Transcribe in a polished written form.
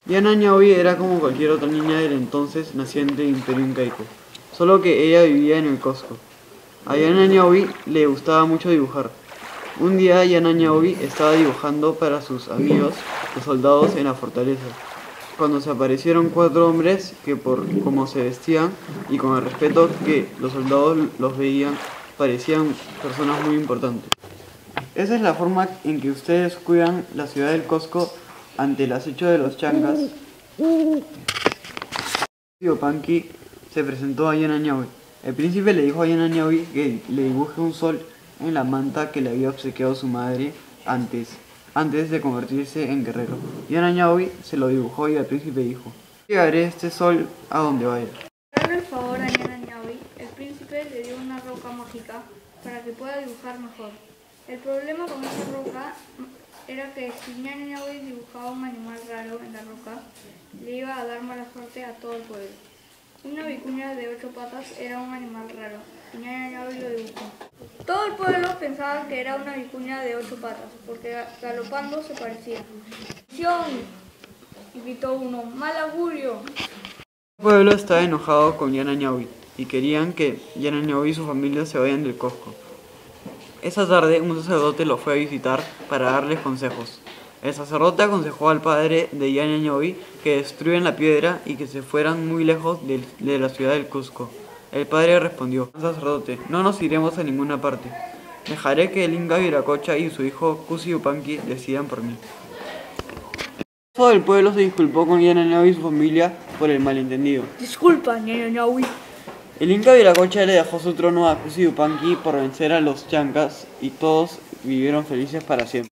Yana Ñaobi era como cualquier otra niña del entonces naciente Imperio Incaico, solo que ella vivía en el Cusco. A Yana Ñaobi le gustaba mucho dibujar. Un día Yana Ñaobi estaba dibujando para sus amigos, los soldados en la fortaleza, cuando se aparecieron cuatro hombres que por cómo se vestían y con el respeto que los soldados los veían, parecían personas muy importantes. Esa es la forma en que ustedes cuidan la ciudad del Cusco ante el acecho de los changas. Yupanqui se presentó a Yana Ñaobi. El príncipe le dijo a Yana Ñaobi que le dibuje un sol en la manta que le había obsequiado su madre antes de convertirse en guerrero. Yana Ñaobi se lo dibujó y el príncipe dijo: llegaré este sol a donde vaya. Para darle el favor a Yana Ñaobi, el príncipe le dio una roca mágica para que pueda dibujar mejor. El problema con esa roca era que si Yana Ñaobi dibujaba un animal raro en la roca, le iba a dar mala suerte a todo el pueblo. Una vicuña de 8 patas era un animal raro, y Yana Ñaobi lo dibujó. Todo el pueblo pensaba que era una vicuña de 8 patas, porque galopando se parecía. ¡Maldición!, gritó uno, ¡mal augurio! El pueblo estaba enojado con Yana Ñaobi y querían que Yana Ñaobi y su familia se vayan del Cusco. Esa tarde un sacerdote lo fue a visitar para darles consejos. El sacerdote aconsejó al padre de Yana Ñaobi que destruyan la piedra y que se fueran muy lejos de la ciudad del Cusco. El padre respondió: sacerdote, no nos iremos a ninguna parte. Dejaré que el Inca Viracocha y su hijo Cusi Yupanqui decidan por mí. Todo el pueblo se disculpó con Yana Ñaobi y su familia por el malentendido. Disculpa, Yana Ñaobi. El Inca Viracocha le dejó su trono a Cusi Yupanqui por vencer a los changas y todos vivieron felices para siempre.